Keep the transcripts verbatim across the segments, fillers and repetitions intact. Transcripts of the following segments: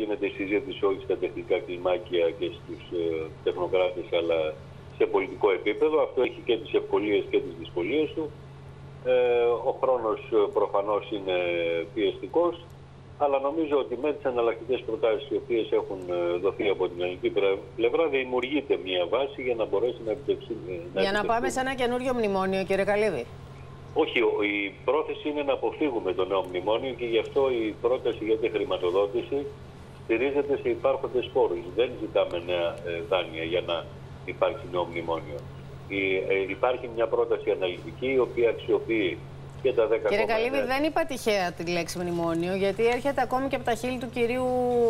γίνεται η συζήτηση όχι στα τεχνικά κλιμάκια και στους ε, τεχνοκράτες, αλλά σε πολιτικό επίπεδο. Αυτό έχει και τις ευκολίες και τις δυσκολίες του. Ε, ο χρόνος προφανώς είναι πιεστικός, αλλά νομίζω ότι με τις εναλλακτικές προτάσεις οι οποίες έχουν δοθεί από την ελληνική πλευρά δημιουργείται μια βάση για να μπορέσει να επιτευχθεί. Για να πάμε σε ένα καινούριο μνημόνιο, κύριε Καλίδη. Όχι, η πρόθεση είναι να αποφύγουμε το νέο μνημόνιο και γι' αυτό η πρόταση για τη χρηματοδότηση στηρίζεται σε υπάρχοντες πόρους. Δεν ζητάμε νέα δάνεια για να υπάρξει νέο μνημόνιο. Υπάρχει μια πρόταση αναλυτική η οποία αξιοποιεί και τα δέκα. Κύριε Καλίδη, δεν είπα τυχαία τη λέξη μνημόνιο, γιατί έρχεται ακόμη και από τα χείλη του κυρίου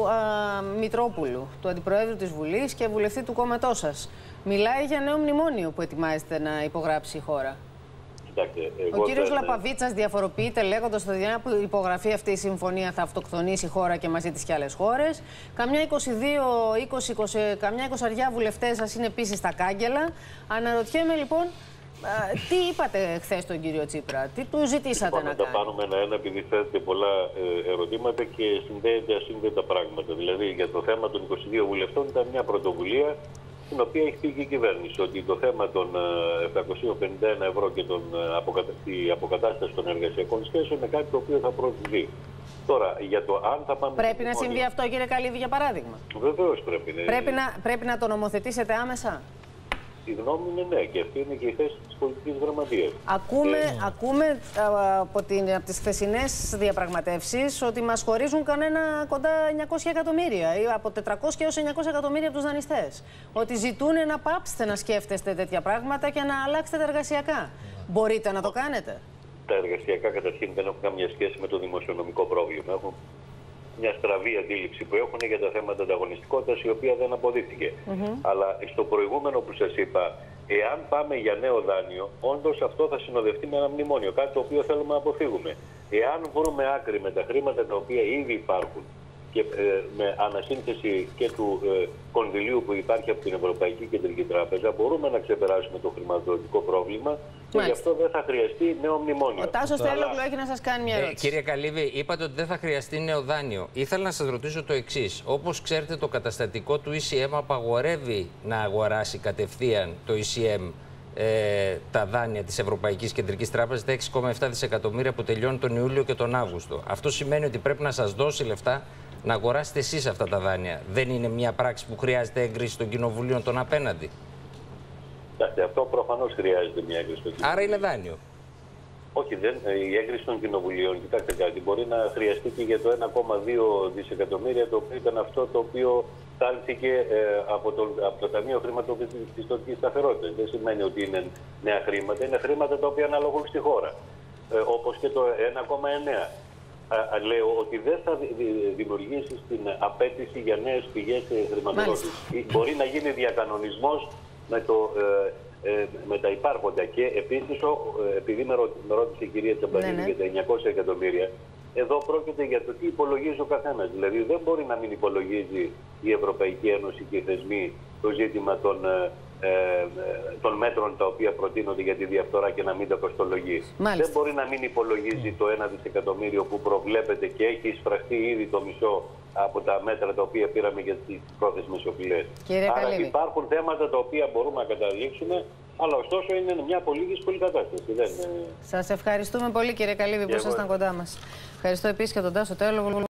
α, Μητρόπουλου, του Αντιπροέδρου της Βουλής και βουλευτή του κόμματός σας. Μιλάει για νέο μνημόνιο που ετοιμάζεται να υπογράψει η χώρα. Κοιτάξτε, ο κύριος δεν... Λαπαβίτσας διαφοροποιείται λέγοντας ότι για να υπογραφεί αυτή η συμφωνία θα αυτοκτονήσει η χώρα και μαζί της και άλλες χώρες. Καμιά είκοσι δύο, είκοσι, είκοσι, καμιά εικοσαριά βουλευτές σας είναι επίσης στα κάγκελα. Αναρωτιέμαι λοιπόν, α, τι είπατε χθες τον κύριο Τσίπρα, τι του ζητήσατε λοιπόν, να, να κάνει. τα πάρουμε ένα-ένα επειδή θέτετε πολλά ε, ερωτήματα και συνδέεται ασύνδετα πράγματα. Δηλαδή για το θέμα των είκοσι δύο βουλευτών ήταν μια πρωτοβουλία την οποία έχει πει και η κυβέρνηση, ότι το θέμα των επτακόσια πενήντα ένα ευρώ και των αποκατα... η αποκατάσταση των εργασιακών σχέσεων είναι κάτι το οποίο θα προωθηθεί. Τώρα, για το αν θα πάμε... Πρέπει να συμβεί αυτό, κύριε Καλίδη, για παράδειγμα. Βεβαίως πρέπει. Ναι. Πρέπει, να, πρέπει να το νομοθετήσετε άμεσα. Η γνώμη είναι ναι, και αυτή είναι και η θέση της πολιτικής γραμματείας. Ακούμε, ε... ακούμε από, την, από τις χθεσινές διαπραγματεύσεις ότι μας χωρίζουν κανένα κοντά εννιακόσια εκατομμύρια ή από τετρακόσια έως εννιακόσια εκατομμύρια από τους δανειστές. Ότι ζητούν να πάψετε να σκέφτεστε τέτοια πράγματα και να αλλάξετε τα εργασιακά. Μπορείτε να το κάνετε? Τα εργασιακά καταρχήν δεν έχουν καμία σχέση με το δημοσιονομικό πρόβλημα. Έχουν μια στραβή αντίληψη που έχουν για τα θέματα ανταγωνιστικότητας, η οποία δεν αποδείχθηκε. Mm-hmm. Αλλά στο προηγούμενο που σας είπα, εάν πάμε για νέο δάνειο, όντως αυτό θα συνοδευτεί με ένα μνημόνιο, κάτι το οποίο θέλουμε να αποφύγουμε. Εάν βρούμε άκρη με τα χρήματα τα οποία ήδη υπάρχουν και ε, με ανασύνθεση και του ε, κονδυλίου που υπάρχει από την Ευρωπαϊκή Κεντρική Τράπεζα, μπορούμε να ξεπεράσουμε το χρηματοδοτικό πρόβλημα. Και γι' αυτό δεν θα χρειαστεί νέο μνημόνιο. Ο Τάσος Τελόγλου έχει να σας κάνει μια ερώτηση. Ε, κύριε Καλίδη, είπατε ότι δεν θα χρειαστεί νέο δάνειο. Ήθελα να σας ρωτήσω το εξής. Όπως ξέρετε, το καταστατικό του ι σι εμ απαγορεύει να αγοράσει κατευθείαν το ι σι εμ ε, τα δάνεια της Ευρωπαϊκής Κεντρικής Τράπεζας, τα έξι κόμμα επτά δισεκατομμύρια που τελειώνουν τον Ιούλιο και τον Αύγουστο. Αυτό σημαίνει ότι πρέπει να σας δώσει λεφτά να αγοράσετε εσείς αυτά τα δάνεια. Δεν είναι μια πράξη που χρειάζεται έγκριση των κοινοβουλίων των απέναντι? Αυτό προφανώς χρειάζεται μια έγκριση των κοινοβουλίων. Άρα είναι δάνειο. Όχι, δεν, η έγκριση των κοινοβουλίων, κοιτάξτε κάτι, μπορεί να χρειαστεί και για το ένα κόμμα δύο δισεκατομμύρια, το οποίο ήταν αυτό το οποίο στάλθηκε ε, από, το, από το Ταμείο Χρηματοπιστωτικής Σταθερότητας. Δεν σημαίνει ότι είναι νέα χρήματα, είναι χρήματα τα οποία αναλογούν στη χώρα. Ε, όπως και το ένα κόμμα εννέα. Α, λέω ότι δεν θα δημιουργήσει την απέτηση για νέες πηγές χρηματοδότησης. Μπορεί να γίνει διακανονισμός με, το, ε, ε, με τα υπάρχοντα. Και επίσης, επειδή με ρώτησε η κυρία Τσαμπανίδη, ναι, ναι, για τα εννιακόσια εκατομμύρια, εδώ πρόκειται για το τι υπολογίζει ο καθένας. Δηλαδή δεν μπορεί να μην υπολογίζει η Ευρωπαϊκή Ένωση και οι θεσμοί το ζήτημα των, ε, των μέτρων τα οποία προτείνονται για τη διαφθορά και να μην τα κοστολογεί. Μάλιστα. Δεν μπορεί να μην υπολογίζει το ένα δισεκατομμύριο που προβλέπεται και έχει εισφραχθεί ήδη το μισό από τα μέτρα τα οποία πήραμε για τις πρόθεσμες οφειλές. Άρα Καλύβη, υπάρχουν θέματα τα οποία μπορούμε να καταλήξουμε, αλλά ωστόσο είναι μια πολύ δύσκολη κατάσταση. Δεν... Σας ευχαριστούμε πολύ, κύριε Καλύβη, που ήσασταν κοντά μας. Ευχαριστώ επίσης και τον Τάσο Τελόγλου.